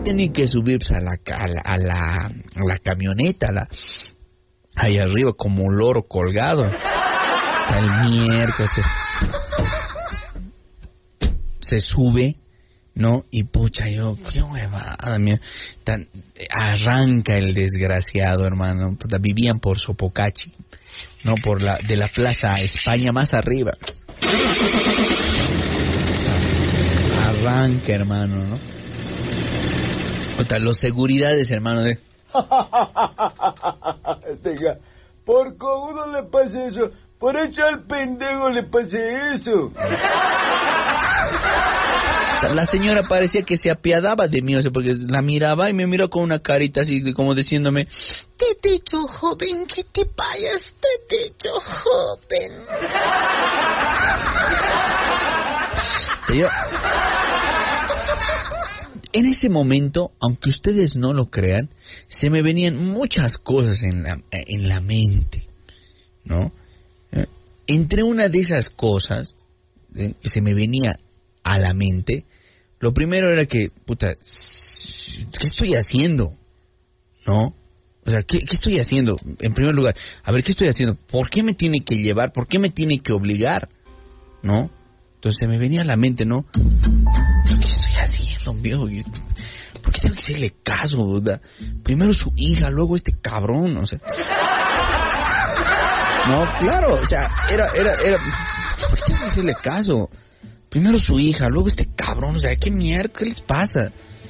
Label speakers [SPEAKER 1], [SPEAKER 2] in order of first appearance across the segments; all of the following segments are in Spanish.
[SPEAKER 1] tenía que subirse a la camioneta, ahí arriba, como un loro colgado. Está el miércoles. Se sube, ¿no? Y pucha, yo, qué huevada, arranca el desgraciado, hermano. Puta, vivían por Sopocachi, ¿no? De la Plaza España más arriba. Arranca, hermano, ¿no? Puta, los seguridades, hermano, de...
[SPEAKER 2] Por cojudo le pasa eso. Por eso al pendejo le pasa eso.
[SPEAKER 1] La señora parecía que se apiadaba de mí, o sea, porque la miraba y me miró con una carita así, como diciéndome: te he dicho, joven, que te vayas, te he dicho, joven. Yo, en ese momento, aunque ustedes no lo crean, se me venían muchas cosas en la mente, ¿no? Entre una de esas cosas que se me venía a la mente, lo primero era que, puta, ¿qué estoy haciendo? ¿No? O sea, ¿qué estoy haciendo? En primer lugar, a ver, ¿qué estoy haciendo? ¿Por qué me tiene que llevar? ¿Por qué me tiene que obligar? ¿No? Entonces se me venía a la mente, ¿no? ¿Qué estoy haciendo, viejo? ¿Por qué tengo que hacerle caso, verdad? Primero su hija, luego este cabrón, o sea... No, claro, o sea, era... ¿Por qué tengo que hacerle caso? Primero su hija, luego este cabrón, o sea, ¿qué mierda? ¿Qué les pasa?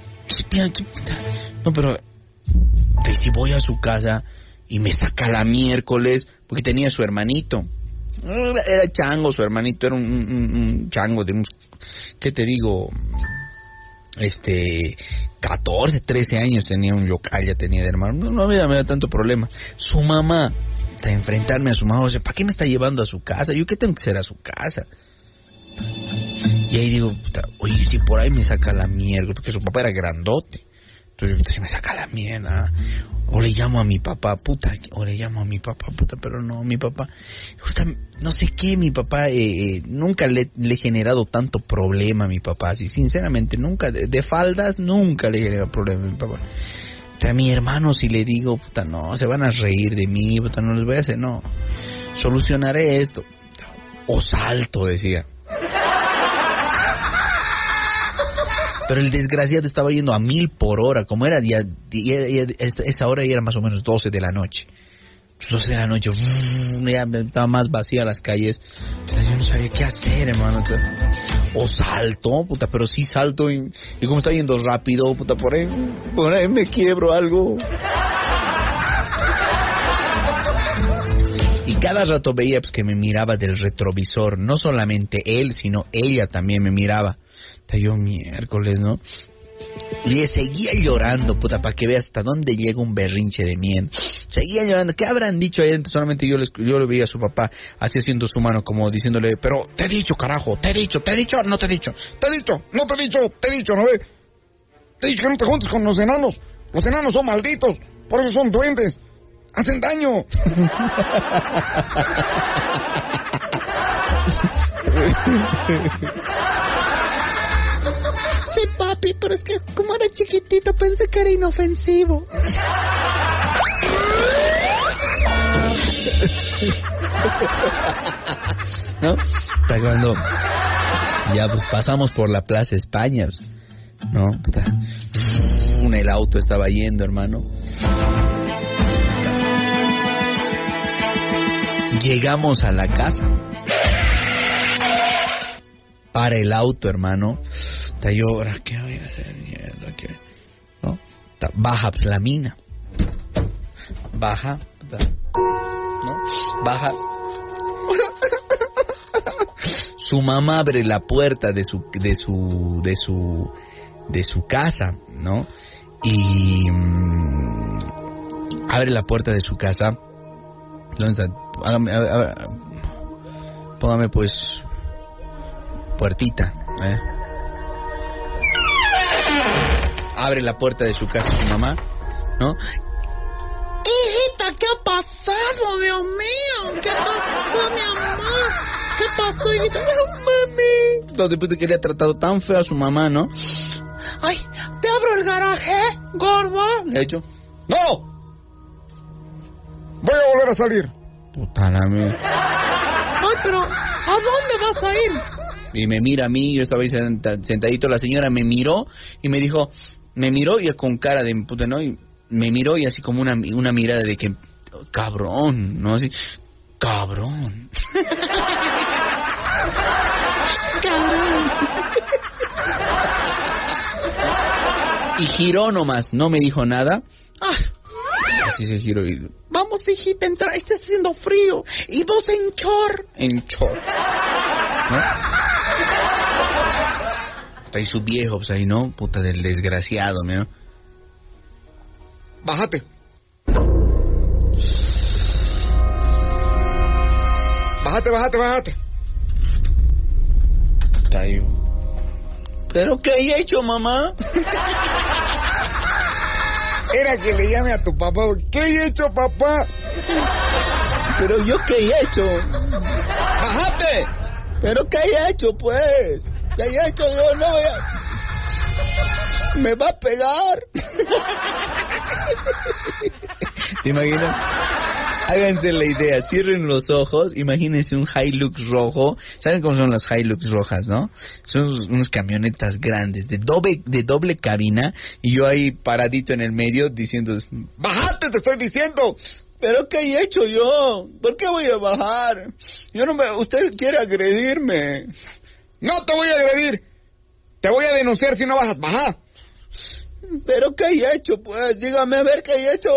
[SPEAKER 1] No, pero si voy a su casa y me saca la miércoles, porque tenía su hermanito. Era chango, su hermanito era un chango de unos, ¿qué te digo? 14, 13 años tenía un local, ya tenía de hermano. No había tanto problema. Su mamá, a enfrentarme a su mamá, o sea, ¿para qué me está llevando a su casa? ¿Yo qué tengo que hacer a su casa? Y ahí digo, puta, oye, si por ahí me saca la mierda, porque su papá era grandote. Entonces, si me saca la mierda, o le llamo a mi papá, puta, pero no, mi papá, no sé qué, mi papá, nunca le he generado tanto problema a mi papá, así, sinceramente, nunca, de faldas, nunca le he generado problema a mi papá. A mi hermano, si le digo, puta, no, se van a reír de mí, puta, no les voy a hacer, no, solucionaré esto, o salto, decía. Pero el desgraciado estaba yendo a 1000 por hora, como era esa hora ya era más o menos 12 de la noche. 12 de la noche, ya estaba más vacía las calles. Yo no sabía qué hacer, hermano. O salto, puta, pero sí salto y como está yendo rápido, puta, por ahí me quiebro algo. Y cada rato veía pues, que me miraba del retrovisor, no solamente él, sino ella también me miraba. Yo miércoles, ¿no? Y seguía llorando, puta, para que veas hasta dónde llega un berrinche de mierda. Seguía llorando. ¿Qué habrán dicho ahí? Solamente yo le veía a su papá así haciendo su mano, como diciéndole: pero te he dicho, carajo, te he dicho, no te he dicho, te he dicho, no te he dicho, ¿no ves? Te he dicho que no te juntes con los enanos. Los enanos son malditos, por eso son duendes, hacen daño. Sí, papi, pero es que como era chiquitito pensé que era inofensivo. ¿No? Está cuando ya pues, pasamos por la Plaza España, ¿no? El auto estaba yendo, hermano. Llegamos a la casa. Para el auto, hermano. Yo, ahora, ¿qué voy a hacer? Mierda, ¿qué? ¿No? Baja pues, la mina. Baja. ¿No? Baja. Su mamá abre la puerta de su casa, ¿no? Y abre la puerta de su casa. ¿Dónde está? Póngame pues puertita, ¿eh? Abre la puerta de su casa su mamá, ¿no? Hijita, ¿qué ha pasado, Dios mío? ¿Qué pasó, mi amor? ¿Qué pasó, hijita? No, mami. Entonces, después de que le ha tratado tan feo a su mamá, ¿no? Ay, te abro
[SPEAKER 3] al garaje, gordo.
[SPEAKER 1] ¿Le he hecho?
[SPEAKER 2] ¡No! Voy a volver a salir.
[SPEAKER 1] Puta la mía.
[SPEAKER 3] Ay, pero ¿a dónde vas a ir?
[SPEAKER 1] Y me mira a mí, yo estaba ahí sentadito, la señora me miró y me dijo, me miró y con cara de puta, ¿no? Y me miró y así como una mirada de que, cabrón, ¿no? Así, cabrón.
[SPEAKER 3] Cabrón.
[SPEAKER 1] Y giró nomás, no me dijo nada.
[SPEAKER 3] Ah,
[SPEAKER 1] Así se giró y...
[SPEAKER 3] vamos, hijita, entra, está haciendo frío. Y vos en chor.
[SPEAKER 1] En chor. ¿No? Está ahí su viejo, pues ahí, ¿no? Puta del desgraciado, ¿no?
[SPEAKER 2] Bájate. Bájate.
[SPEAKER 1] Está ahí. ¿Pero qué he hecho, mamá?
[SPEAKER 2] Era que le llame a tu papá. ¿Qué he hecho, papá?
[SPEAKER 1] ¿Pero yo qué he hecho?
[SPEAKER 2] ¡Bájate!
[SPEAKER 1] ¿Pero qué he hecho, pues? ¿Qué he hecho? Yo no voy a... Me va a pegar. ¿Te imaginas? Háganse la idea, cierren los ojos, imagínense un Hilux rojo. ¿Saben cómo son las Hilux rojas, no? Son unas camionetas grandes, de doble cabina, y yo ahí paradito en el medio diciendo...
[SPEAKER 2] ¡Bájate, te estoy diciendo!
[SPEAKER 1] ¿Pero qué he hecho yo? ¿Por qué voy a bajar? Yo no me... Usted quiere agredirme.
[SPEAKER 2] ¡No te voy a agredir! Te voy a denunciar si no bajas. ¡Baja!
[SPEAKER 1] ¿Pero qué he hecho, pues? Dígame a ver qué he hecho.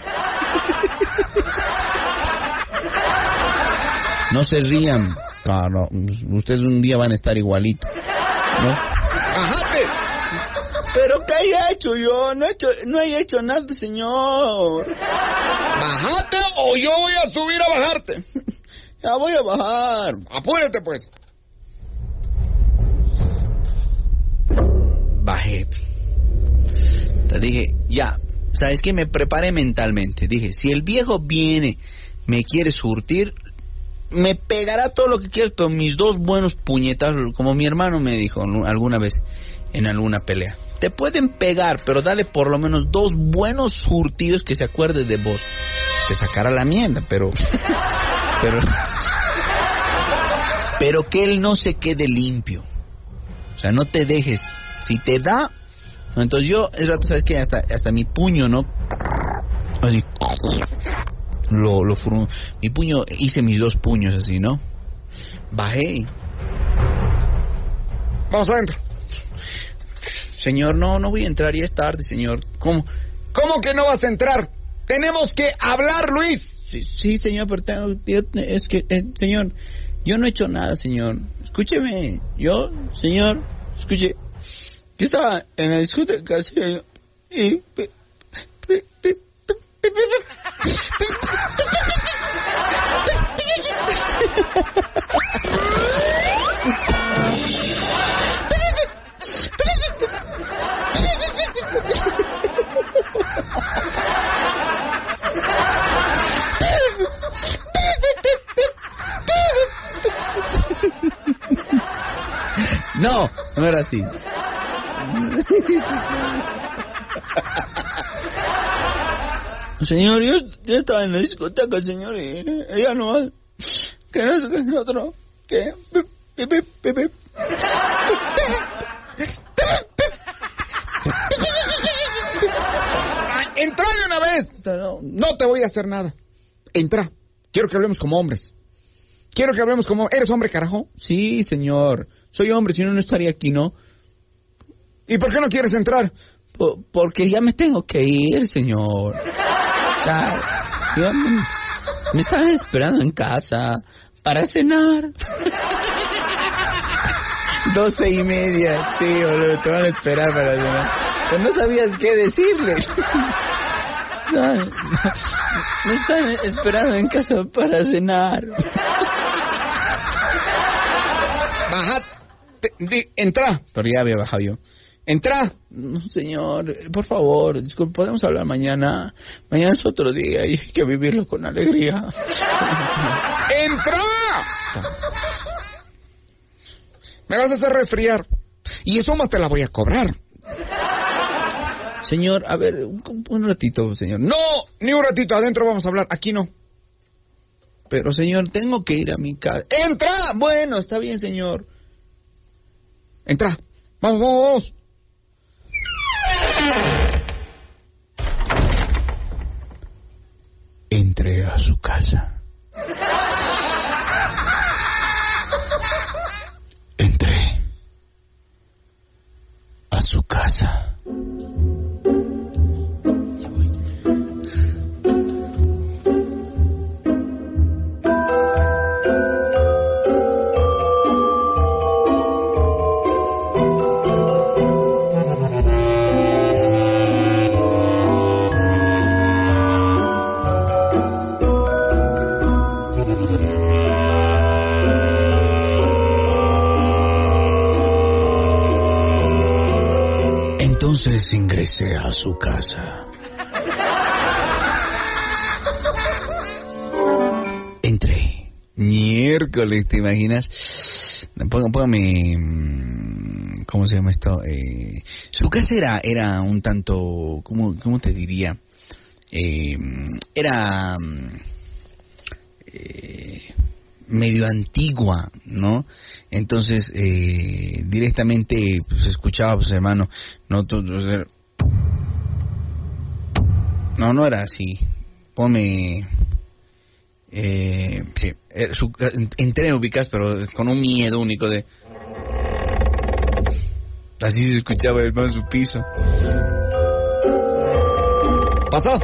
[SPEAKER 1] No se rían. Claro, ustedes un día van a estar igualito, ¿no?
[SPEAKER 2] ¡Bájate!
[SPEAKER 1] ¿Pero qué he hecho yo? No he hecho nada, señor.
[SPEAKER 2] ¡Bájate o yo voy a subir a bajarte!
[SPEAKER 1] Ya voy a bajar.
[SPEAKER 2] Apúrate, pues.
[SPEAKER 1] Bajé. Te dije, ya, ¿sabes qué? Me preparé mentalmente. Dije, si el viejo viene, me quiere surtir, me pegará todo lo que quieras, pero mis dos buenos puñetazos, como mi hermano me dijo alguna vez en alguna pelea. Te pueden pegar, pero dale por lo menos dos buenos surtidos que se acuerde de vos. Te sacará la mierda, pero que él no se quede limpio. O sea, no te dejes. Si te da... Entonces yo, el rato, ¿sabes qué? Hasta mi puño, ¿no? Así... mi puño, hice mis dos puños así, ¿no? Bajé.
[SPEAKER 2] Vamos adentro.
[SPEAKER 1] Señor, no voy a entrar, ya es tarde, señor. ¿Cómo?
[SPEAKER 2] ¿Cómo que no vas a entrar? Tenemos que hablar, Luis.
[SPEAKER 1] Sí, señor, pero señor, yo no he hecho nada, señor. Escúcheme, señor, escuche. Yo estaba en la discoteca y... No era así. Señor, yo estaba en la discoteca, señor, y ella no... Que no sé qué es otro... Que...
[SPEAKER 2] ¡Entra de una vez! No te voy a hacer nada. Entra. Quiero que hablemos como hombres. ¿Eres hombre, carajo?
[SPEAKER 1] Sí, señor. Soy hombre, si no, no estaría aquí, ¿no?
[SPEAKER 2] ¿Y por qué no quieres entrar?
[SPEAKER 1] Porque ya me tengo que ir, señor. O sea, me están esperando en casa para cenar. 12:30, sí, boludo, te van a esperar para cenar. Pero no sabías qué decirle. Me están esperando en casa para cenar.
[SPEAKER 2] Baja, entra.
[SPEAKER 1] Pero ya había bajado yo.
[SPEAKER 2] Entra.
[SPEAKER 1] No, señor, por favor, disculpe, podemos hablar mañana. Mañana es otro día y hay que vivirlo con alegría.
[SPEAKER 2] ¡Entra! Me vas a hacer resfriar. Y eso más te la voy a cobrar.
[SPEAKER 1] Señor, a ver, un ratito, señor.
[SPEAKER 2] No, ni un ratito, adentro vamos a hablar, aquí no.
[SPEAKER 1] Pero, señor, tengo que ir a mi casa.
[SPEAKER 2] ¡Entra!
[SPEAKER 1] Bueno, está bien, señor.
[SPEAKER 2] Entra, vamos, vamos, vamos.
[SPEAKER 1] Entré a su casa. Entré a su casa. Entonces ingresé a su casa. Entré. Miércoles, ¿te imaginas? Póngame... ¿Cómo se llama esto? Su casa era un tanto... ¿Cómo te diría? Era... medio antigua, ¿no? Entonces, directamente pues, escuchaba, pues hermano, no era así. Ponme... sí, entré, ubicas, pero con un miedo único de... Así se escuchaba, hermano, en su piso.
[SPEAKER 2] ¿Pasó?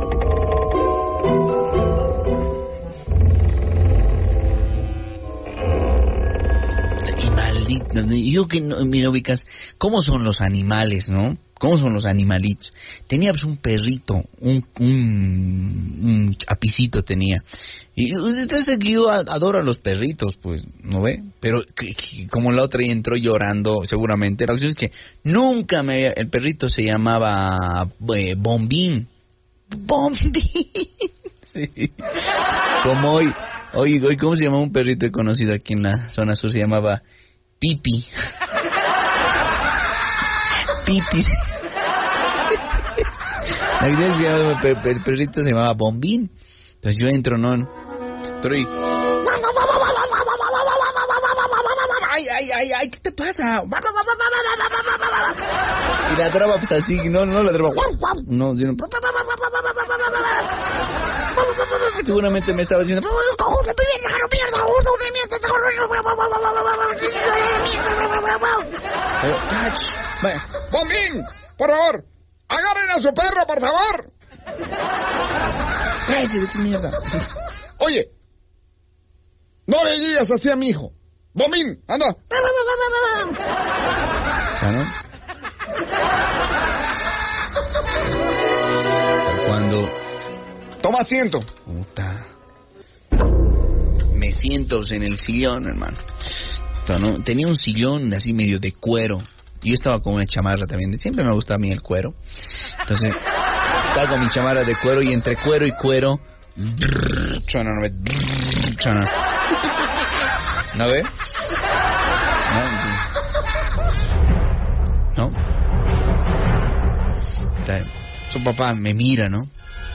[SPEAKER 1] Yo que no, mira, ubicas, ¿cómo son los animales, no? ¿Cómo son los animalitos? Tenía pues un perrito, un chapicito tenía. Y usted sabe que yo adoro a los perritos, pues, ¿no ve? Pero como la otra entró llorando, seguramente, la cuestión es que nunca el perrito se llamaba Bombín. Bombín. Sí. Como hoy, ¿cómo se llama un perrito conocido aquí en la zona sur? Se llamaba Pipi. Pipi. La idea es que el perrito se llamaba Bombín. Entonces yo entro, ¿no? Pero y... ¡Ay! ¿Qué te pasa? Y ladraba pues así, no ladraba. No, sino... Seguramente me estaba diciendo...
[SPEAKER 2] ¡Bombín! ¡Por favor! ¡Agarren a su perro, por favor!
[SPEAKER 1] ¡Cállate de tu mierda!
[SPEAKER 2] Oye, no le digas así a mi hijo. ¡Bombín! ¡Anda!
[SPEAKER 1] ¿No? Cuando...
[SPEAKER 2] Toma asiento.
[SPEAKER 1] Puta. Me siento en el sillón, hermano. ¿No? Tenía un sillón así medio de cuero. Yo estaba con una chamarra también. Siempre me gusta a mí el cuero. Entonces, estaba con mi chamarra de cuero y entre cuero y cuero... ¿No ve? ¿No? Su papá me mira, ¿no?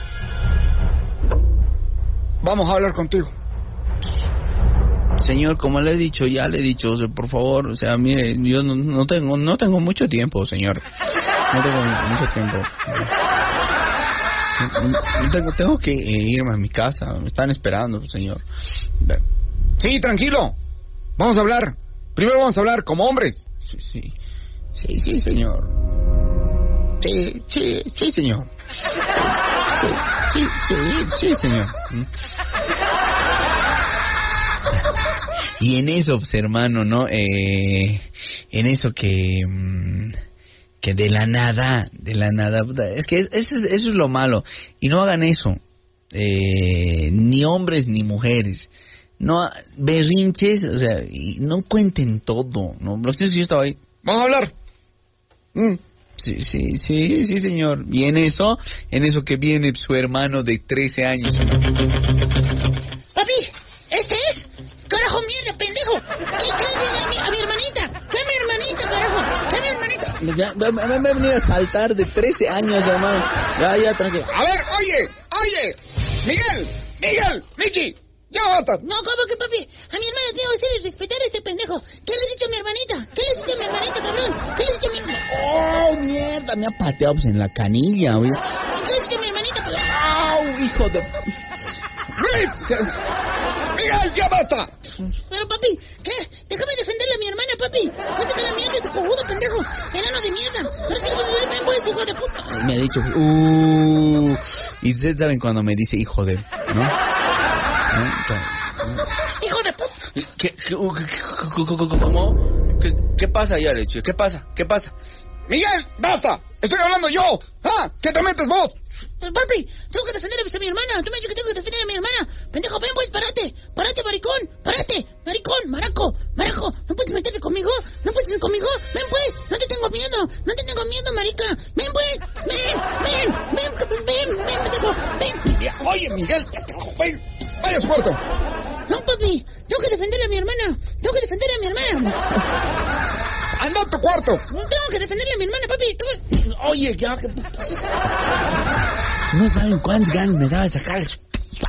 [SPEAKER 2] Vamos a hablar contigo.
[SPEAKER 1] Señor, como le he dicho, o sea, por favor, o sea, mire, yo no tengo mucho tiempo, señor. No tengo mucho tiempo. Tengo que irme a mi casa, me están esperando, señor.
[SPEAKER 2] Sí, tranquilo. Vamos a hablar. Primero vamos a hablar como hombres.
[SPEAKER 1] Sí, señor. Sí, señor. Sí, señor. Y en eso, pues, hermano, ¿no? En eso que de la nada, es que eso es lo malo. Y no hagan eso, ni hombres ni mujeres. No, berrinches, o sea, y no cuenten todo, ¿no? Lo sé si yo estaba ahí.
[SPEAKER 2] Vamos a hablar.
[SPEAKER 1] Sí, señor. Y en eso que viene su hermano de 13 años.
[SPEAKER 3] Papi, ¿este es? Carajo, mierda, pendejo. ¿Qué crees a mi hermanita? ¿Qué mi hermanita, carajo? ¿Qué mi hermanita?
[SPEAKER 1] me ha venido a saltar de 13 años, hermano. Ya, tranquilo.
[SPEAKER 2] A ver, oye. Miguel, Mickey. Ya basta.
[SPEAKER 4] No, ¿cómo que, papi? A mi hermana tengo que hacerle respetar a este pendejo. ¿Qué le has dicho a mi hermanita? ¿Qué le has dicho a mi hermanita, cabrón? ¿Qué le has dicho a mi hermanita?
[SPEAKER 1] ¡Oh, mierda! Me ha pateado pues, en la canilla, güey.
[SPEAKER 4] ¿Qué le has dicho a mi hermanita, cabrón?
[SPEAKER 1] ¡Au, hijo de...
[SPEAKER 2] Miguel, ya basta.
[SPEAKER 4] Pero, papi, ¿qué? Déjame defenderle a mi hermana, papi. Vas a sacar la mierda, ese cojudo pendejo. Enano de mierda. Ahora sí vas a ver, ven, pues, hijo de puta.
[SPEAKER 1] Me ha dicho... Y ustedes saben cuando me dice hijo de... ¿No?
[SPEAKER 4] Hijo de puta.
[SPEAKER 1] ¿Cómo? ¿Qué pasa ya, Leche? ¿Qué pasa?
[SPEAKER 2] Miguel, basta. Estoy hablando yo. ¿Ah? ¿Qué te metes vos?
[SPEAKER 4] Papi, tengo que defender a mi hermana. Tú me has dicho que tengo que defender a mi hermana. Pendejo, ven pues, párate, maricón. Maricón, maraco. ¿No puedes meterte conmigo? Ven pues, no te tengo miedo, marica. Ven pues, ven, pendejo, ven.
[SPEAKER 2] Oye, Miguel, vaya a su cuarto.
[SPEAKER 4] No, papi, tengo que defenderle a mi hermana.
[SPEAKER 2] Anda a tu cuarto.
[SPEAKER 4] Tengo que defenderle a mi hermana, papi.
[SPEAKER 1] Oye, ya... No saben cuántas ganas me daba de sacar su...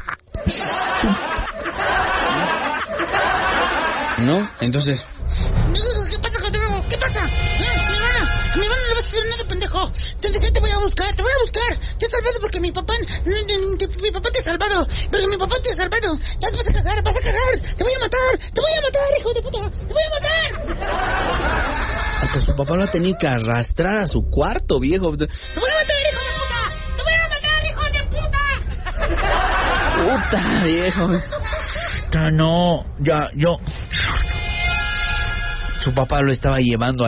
[SPEAKER 1] ¿No? Entonces...
[SPEAKER 4] ¿Qué pasa contigo? ¿Qué pasa? A mi hermana no le vas a hacer nada, pendejo. Entonces te voy a buscar. Te he salvado porque mi papá te ha salvado. Ya te vas a cagar. Te voy a matar, hijo de puta. Te voy a matar.
[SPEAKER 1] Hasta su papá lo ha tenido que arrastrar a su cuarto, viejo.
[SPEAKER 4] Te voy a matar, hijo de puta.
[SPEAKER 1] Puta, viejo. No, yo... Su papá lo estaba llevando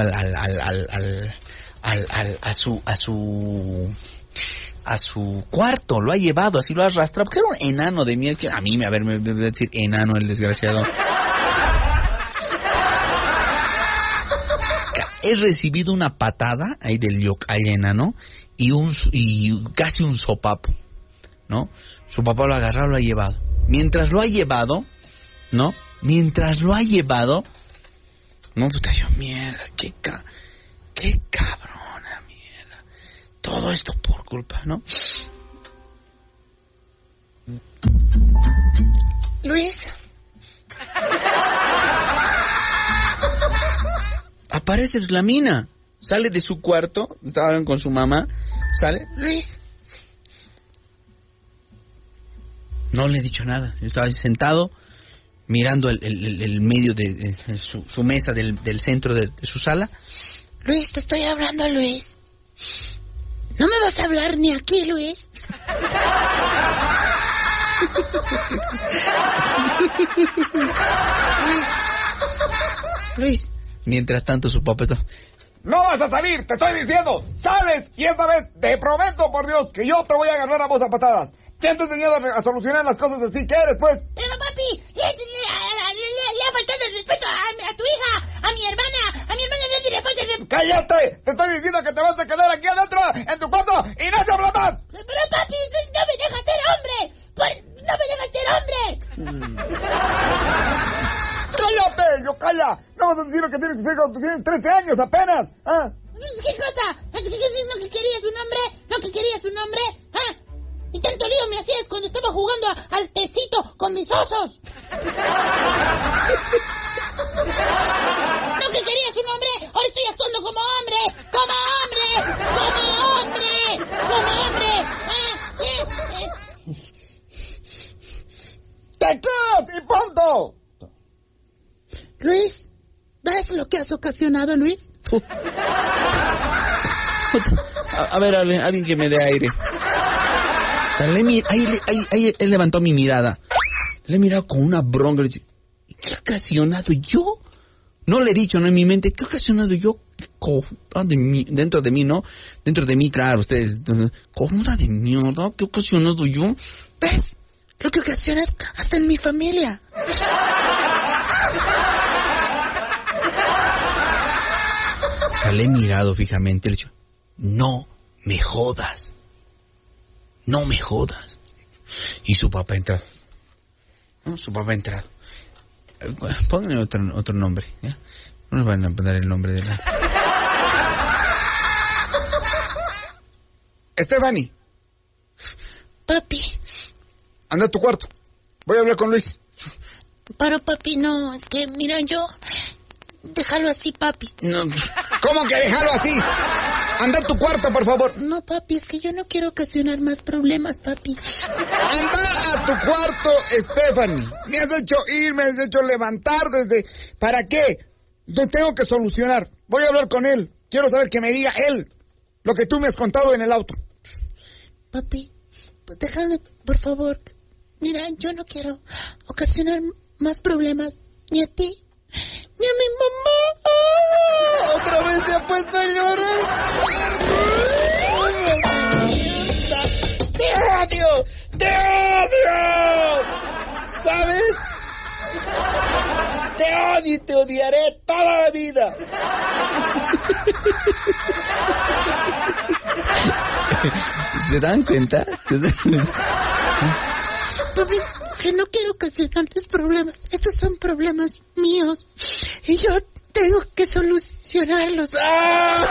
[SPEAKER 1] a su cuarto, lo ha llevado, así lo ha arrastrado, porque era un enano de miel, que a mí me debe decir enano el desgraciado. He recibido una patada ahí del yokai enano y casi un sopapo, ¿no? Su papá lo ha agarrado, lo ha llevado. Mientras lo ha llevado, no, puta, yo, mierda, qué cabrona, mierda. Todo esto por culpa, ¿no?
[SPEAKER 4] Luis.
[SPEAKER 1] Aparece la mina. Sale de su cuarto, estaban con su mamá, sale.
[SPEAKER 4] Luis.
[SPEAKER 1] No le he dicho nada. Yo estaba sentado mirando el medio de su mesa del centro de su sala.
[SPEAKER 4] Luis, te estoy hablando, Luis. ¿No me vas a hablar ni aquí, Luis?
[SPEAKER 1] Luis. Mientras tanto su papá está...
[SPEAKER 2] No vas a salir, te estoy diciendo. Sales y esta vez te prometo por Dios que yo te voy a agarrar a vos a patadas. ¿Quién te ha enseñado a solucionar las cosas así? ¿Qué eres, pues?
[SPEAKER 4] Pero, papi, le ha faltado el respeto a tu hija, a mi hermana no le falta el...
[SPEAKER 2] ¡Cállate! Te estoy diciendo que te vas a quedar aquí adentro, en tu cuarto, y no se habla más.
[SPEAKER 4] Pero, papi, no me dejas ser hombre. ¡No me dejas ser hombre!
[SPEAKER 2] ¡Cállate! ¡Yo calla! No vas a decir lo que tienes que hacer cuando tienes 13 años apenas. ¿Ah?
[SPEAKER 4] ¿Qué cosa? ¿No que querías un hombre? ¿Ah? Y tanto lío me hacías cuando estaba jugando al tecito con mis osos. ¿No que querías un hombre? Ahora estoy actuando como hombre.
[SPEAKER 2] ¡Te quedas y punto!
[SPEAKER 4] Luis, ¿ves lo que has ocasionado, Luis?
[SPEAKER 1] A ver, alguien que me dé aire. Ahí él levantó mi mirada. Le he mirado con una bronca. ¿Qué he ocasionado yo? No le he dicho, no en mi mente. ¿Qué he ocasionado yo? Dentro de mí, ¿no? Dentro de mí, claro, ustedes. Cojuda de mierda. ¿Qué he ocasionado yo?
[SPEAKER 4] ¿Ves? Lo que ocasionas hasta en mi familia.
[SPEAKER 1] Le he mirado fijamente. Le he dicho, no me jodas. Y su papá ha entrado. ¿No? Su papá ha entrado. Pónganle otro nombre, ¿ya? No nos van a poner el nombre de la...
[SPEAKER 2] Stephanie.
[SPEAKER 4] Papi.
[SPEAKER 2] Anda a tu cuarto. Voy a hablar con Luis.
[SPEAKER 4] Pero papi, no, es que mira yo... Déjalo así, papi.
[SPEAKER 2] No. ¿Cómo que déjalo así? Anda a tu cuarto, por favor.
[SPEAKER 4] No, papi, es que yo no quiero ocasionar más problemas, papi.
[SPEAKER 2] Anda a tu cuarto, Stephanie. Me has hecho ir, me has hecho levantar desde... ¿Para qué? Yo tengo que solucionar. Voy a hablar con él. Quiero saber que me diga él lo que tú me has contado en el auto.
[SPEAKER 4] Papi, pues déjale, por favor. Mira, yo no quiero ocasionar más problemas ni a ti ni a mi mamá.
[SPEAKER 1] Otra vez se ha puesto a llorar.
[SPEAKER 3] ¡Te odio! ¡Te odio! ¿Sabes? Te odio y te odiaré toda la vida.
[SPEAKER 1] ¿Se dan cuenta?
[SPEAKER 4] Papi, que no quiero ocasionarles problemas. Estos son problemas míos. Y yo tengo que solucionarlos.
[SPEAKER 1] ¡Ah!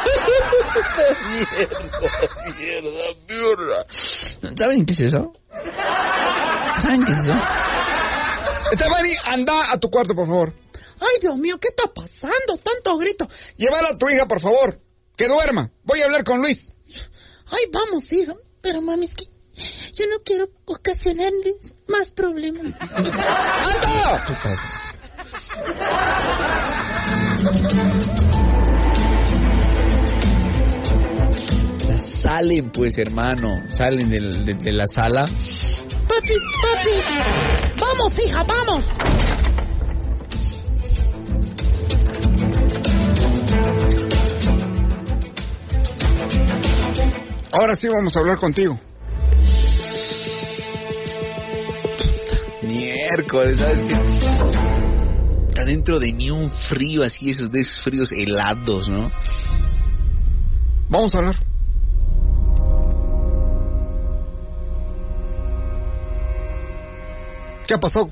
[SPEAKER 1] ¡Mierda! ¿Saben qué es eso? ¿Saben qué es eso?
[SPEAKER 2] Stephanie, anda a tu cuarto, por favor.
[SPEAKER 3] Ay, Dios mío, ¿qué está pasando? Tanto grito.
[SPEAKER 2] Llévala a tu hija, por favor. Que duerma. Voy a hablar con Luis.
[SPEAKER 3] Ay, vamos, hija.
[SPEAKER 4] Pero mami, es que yo no quiero ocasionarles más problemas.
[SPEAKER 2] ¡Anda!
[SPEAKER 1] Salen, pues, hermano. Salen de la sala.
[SPEAKER 3] Papi, papi. Vamos, hija, vamos.
[SPEAKER 2] Ahora sí vamos a hablar contigo.
[SPEAKER 1] Miércoles, ¿sabes qué? Está dentro de mí un frío así, esos de esos fríos helados, ¿no?
[SPEAKER 2] Vamos a hablar. ¿Qué ha pasado?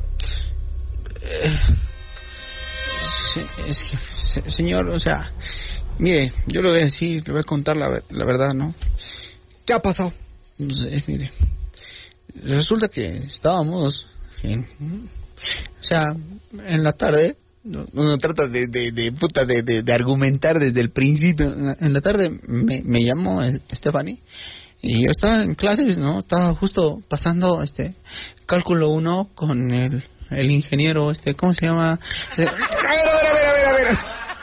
[SPEAKER 1] Es que, señor, o sea, mire, yo le voy a decir, le voy a contar la verdad, ¿no?
[SPEAKER 2] ¿Qué ha pasado?
[SPEAKER 1] No sé, mire, resulta que estábamos en la tarde, uno trata de argumentar desde el principio. En la tarde me llamó Stephanie y yo estaba en clases, ¿no? Estaba justo pasando cálculo 1 con el ingeniero, ¿cómo se llama?
[SPEAKER 2] A ver.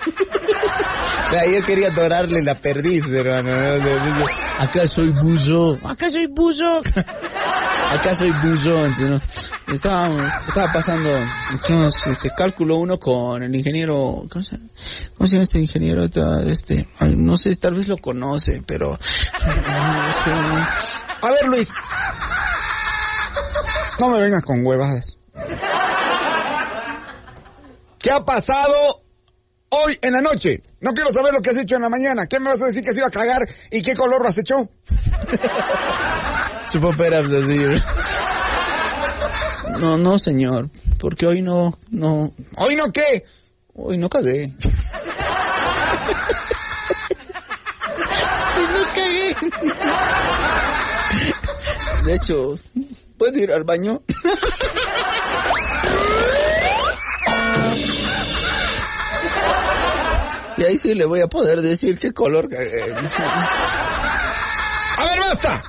[SPEAKER 1] Yo quería dorarle la perdiz, hermano. Acá soy buzo. ¿No? Estaba pasando cálculo 1 con el ingeniero. ¿Cómo se llama este ingeniero? Ay, no sé, tal vez lo conoce, pero
[SPEAKER 2] A ver, Luis, no me vengas con huevadas. ¿Qué ha pasado hoy en la noche? No quiero saber lo que has hecho en la mañana. ¿Qué me vas a decir que se iba a cagar y qué color lo has hecho?
[SPEAKER 1] Su papel es así. No, señor, porque hoy no.
[SPEAKER 2] ¿Hoy no qué?
[SPEAKER 1] Hoy no cagué.
[SPEAKER 4] No cagué.
[SPEAKER 1] De hecho, ¿puedo ir al baño? Y ahí sí le voy a poder decir qué color cagué.
[SPEAKER 2] A ver, basta.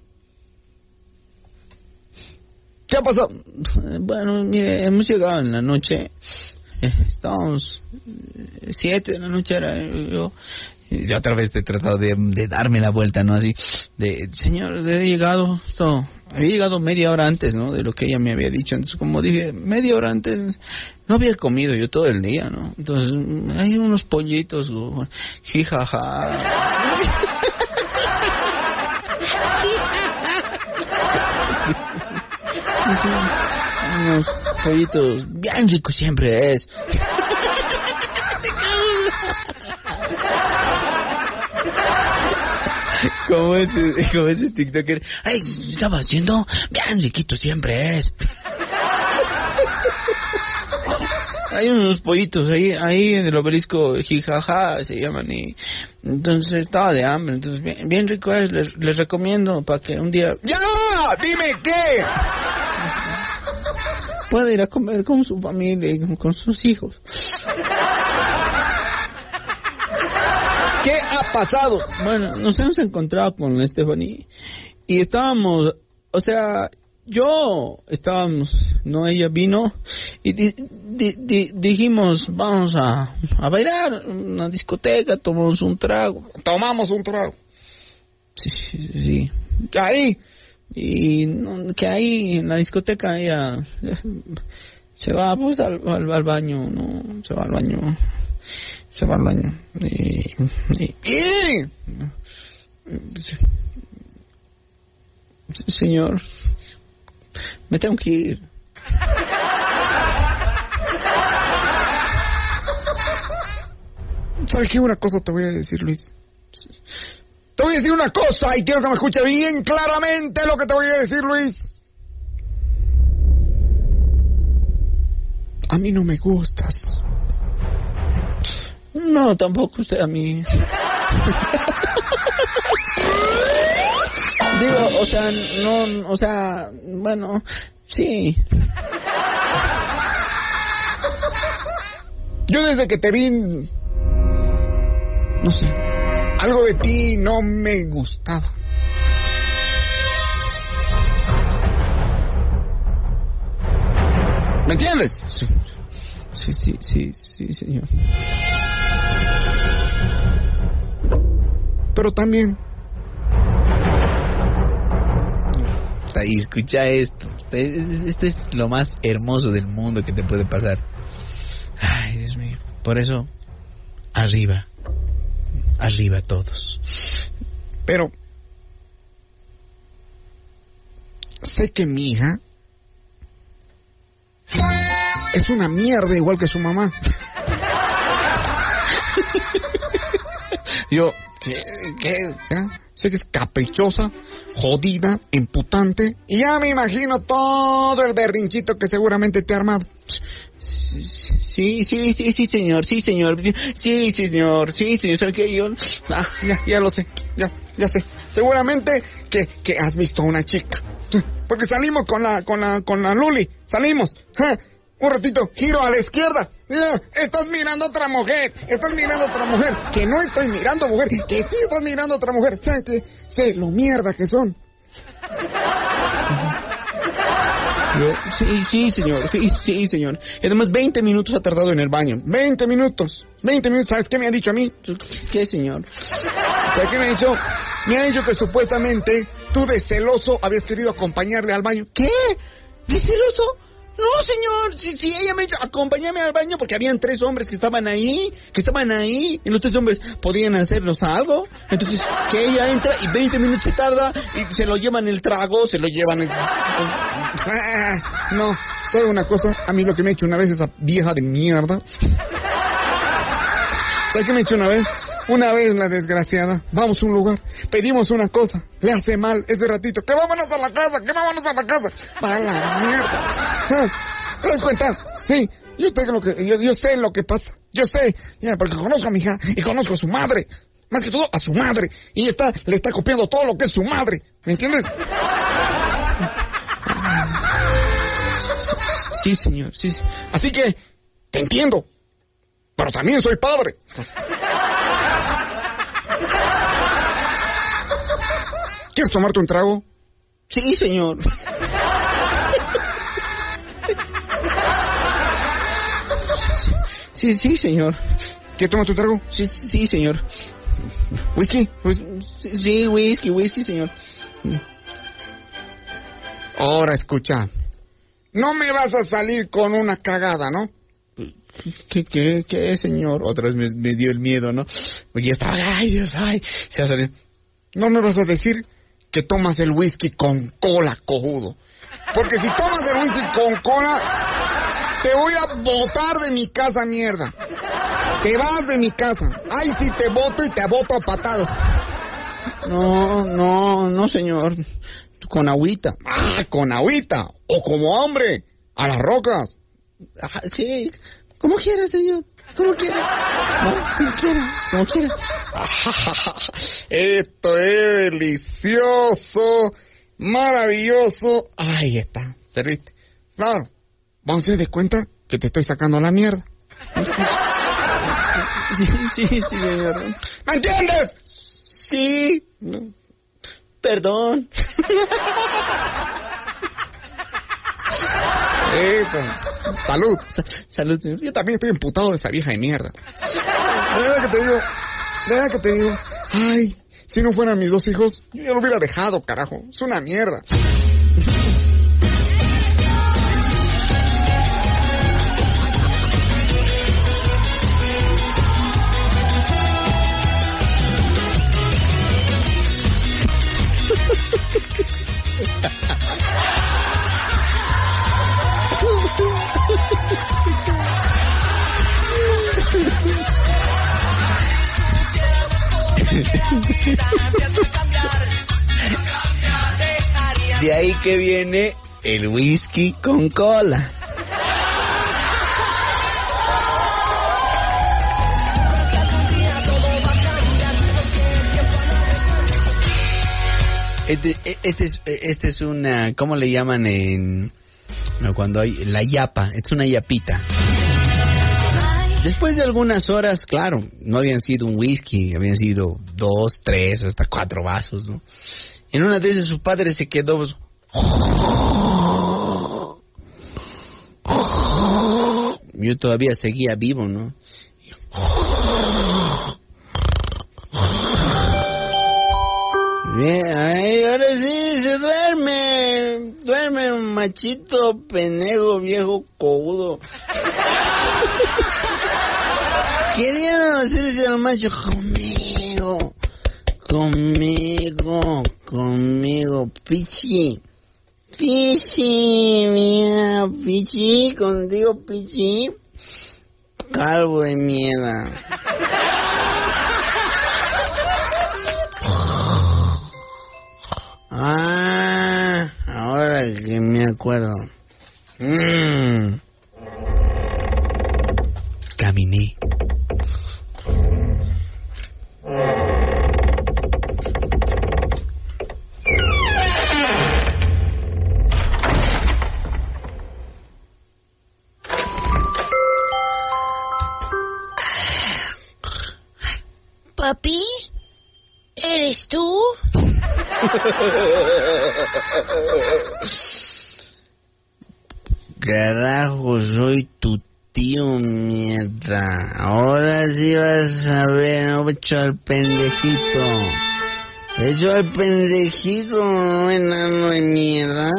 [SPEAKER 2] ¿Qué ha pasado?
[SPEAKER 1] Bueno, mire, hemos llegado en la noche. Estábamos 7 de la noche, era yo. Y otra vez he tratado de darme la vuelta, ¿no? Así, señor, había llegado media hora antes, ¿no? De lo que ella me había dicho. Entonces, como dije, media hora antes, no había comido yo todo el día, ¿no? Entonces, hay unos pollitos, jijaja. Unos pollitos bien ricos siempre es. Como ese TikToker. Ay, estaba haciendo bien riquito siempre es. hay unos pollitos ahí en el obelisco, jijaja, se llaman, y entonces estaba de hambre, entonces bien rico es, les recomiendo para que un día...
[SPEAKER 2] ¡Ya! ¡Dime qué!
[SPEAKER 1] Pueda ir a comer con su familia y con sus hijos.
[SPEAKER 2] ¿Qué ha pasado?
[SPEAKER 1] Bueno, nos hemos encontrado con Stephanie y estábamos, o sea, ella vino y dijimos, vamos a bailar en una discoteca, tomamos un trago. Sí.
[SPEAKER 2] Ahí.
[SPEAKER 1] Y que ahí en la discoteca ella se va pues al baño, ¿no? Se va al baño y señor, me tengo que ir.
[SPEAKER 2] ¿Sabes qué? Una cosa te voy a decir, Luis. Te voy a decir una cosa y quiero que me escuche bien claramente lo que te voy a decir, Luis. A mí no me gustas.
[SPEAKER 1] No, tampoco usted a mí. Digo, o sea, bueno, sí.
[SPEAKER 2] Yo desde que te vi, no sé, algo de ti no me gustaba. ¿Me entiendes?
[SPEAKER 1] Sí, señor.
[SPEAKER 2] Pero también...
[SPEAKER 1] Ahí, escucha esto. Esto es lo más hermoso del mundo que te puede pasar. Ay, Dios mío. Por eso, arriba todos.
[SPEAKER 2] Pero sé que mi hija es una mierda igual que su mamá. Yo, ¿qué? ¿Ya? Sé que es caprichosa, jodida, imputante, y ya me imagino todo el berrinchito que seguramente te ha armado.
[SPEAKER 1] Sí, señor. Sí, señor. ¿Sabe qué? Yo...
[SPEAKER 2] ya lo sé, ya sé. Seguramente que has visto a una chica. Porque salimos con la Luli, salimos. Un ratito, giro a la izquierda. Estás mirando a otra mujer. Que no estoy mirando mujer, que sí estás mirando a otra mujer. Sé lo mierda que son.
[SPEAKER 1] Sí, señor. Y además 20 minutos ha tardado en el baño.
[SPEAKER 2] 20 minutos. ¿Sabes qué me ha dicho a mí?
[SPEAKER 1] ¿Qué, señor?
[SPEAKER 2] ¿Sabes qué me ha dicho? Me ha dicho que supuestamente tú de celoso habías querido acompañarle al baño.
[SPEAKER 1] ¿Qué? ¿De celoso? No, señor, si ella me dijo, acompáñame al baño porque habían 3 hombres que estaban ahí, y los 3 hombres podían hacernos algo. Entonces, que ella entra y 20 minutos se tarda y se lo llevan el trago,
[SPEAKER 2] No, ¿sabe una cosa? A mí lo que me ha hecho una vez esa vieja de mierda. ¿Sabes qué me ha hecho una vez? Una vez la desgraciada, vamos a un lugar, pedimos una cosa, le hace mal ese ratito, que vámonos a la casa, para la mierda. ¿Te das cuenta? Sí, yo sé lo que pasa, yo sé, ya, porque conozco a mi hija y conozco a su madre, más que todo a su madre, y le está copiando todo lo que es su madre, ¿me entiendes?
[SPEAKER 1] Sí, señor, sí.
[SPEAKER 2] Así que, te entiendo, pero también soy padre. ¿Quieres tomarte un trago?
[SPEAKER 1] Sí, señor. Sí, señor.
[SPEAKER 2] ¿Quieres tomar tu trago?
[SPEAKER 1] Sí, señor.
[SPEAKER 2] ¿Whisky?
[SPEAKER 1] Sí, whisky, señor.
[SPEAKER 2] Ahora escucha. No me vas a salir con una cagada, ¿no?
[SPEAKER 1] ¿Qué, señor? Otra vez me dio el miedo, ¿no? Porque ya estaba, se va a salir.
[SPEAKER 2] No me vas a decir que tomas el whisky con cola, cojudo. Porque si tomas el whisky con cola, te voy a botar de mi casa, mierda. Te vas de mi casa. Ay, si te boto y te boto a patadas.
[SPEAKER 1] No, señor. Con agüita.
[SPEAKER 2] Con agüita. O como hombre, a las rocas.
[SPEAKER 1] Sí,
[SPEAKER 3] Como quiera, señor. Como quiera. No, como quiera. Como quiera.
[SPEAKER 2] Esto es delicioso, maravilloso. Ahí está, serviste. Claro, vamos a hacer de cuenta que te estoy sacando la mierda.
[SPEAKER 3] Sí, señor.
[SPEAKER 2] ¿Me entiendes?
[SPEAKER 3] Sí. No. Perdón.
[SPEAKER 2] Salud.
[SPEAKER 3] Salud, señor.
[SPEAKER 2] Yo también estoy emputado de esa vieja de mierda. ¿Verdad que te digo? Ay, si no fueran mis 2 hijos, yo ya lo hubiera dejado, carajo. Es una mierda.
[SPEAKER 1] De ahí que viene el whisky con cola. Este es una, ¿cómo le llaman en cuando hay la yapa? Es una yapita. Después de algunas horas, claro, no habían sido un whisky, habían sido 2, 3, hasta 4 vasos, ¿no? En una de esas su padre se quedó. Yo todavía seguía vivo, ¿no? Bien, ay, ahora sí se duerme. Duerme, machito, pendejo, viejo, cojudo. Querían hacerse al macho conmigo, pichi, mira, pichi, contigo, pichi, calvo de mierda. Ah, ahora que me acuerdo. Caminé.
[SPEAKER 4] Papi, ¿eres tú?
[SPEAKER 1] Carajo, soy tu tío, mierda. Ahora sí vas a ver, no he hecho al pendejito. He hecho al pendejito, no enano de mierda.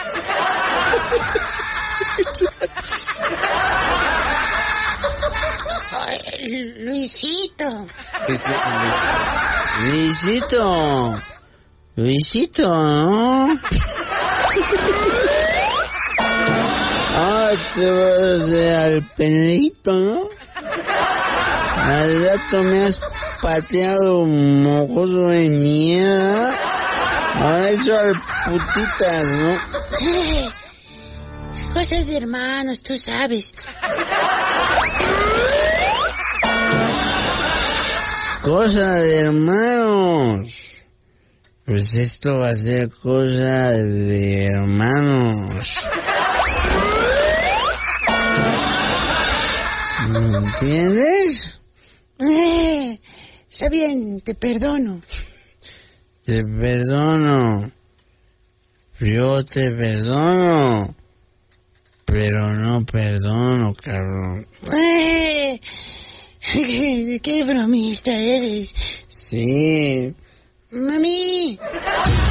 [SPEAKER 4] Ay, Luisito.
[SPEAKER 1] Luisito, ¿no? Ah, te vas a hacer al pendejito, ¿no? Al rato me has pateado, mojoso de mierda. Ahora he hecho al putitas, ¿no?
[SPEAKER 4] Cosas de hermanos, tú sabes.
[SPEAKER 1] Cosa de hermanos. Pues esto va a ser cosa de hermanos. ¿Me entiendes?
[SPEAKER 4] Está bien, te perdono.
[SPEAKER 1] Te perdono. Yo te perdono. Pero no perdono, cabrón.
[SPEAKER 4] ¿Qué bromista eres?
[SPEAKER 1] Sí.
[SPEAKER 4] Mami.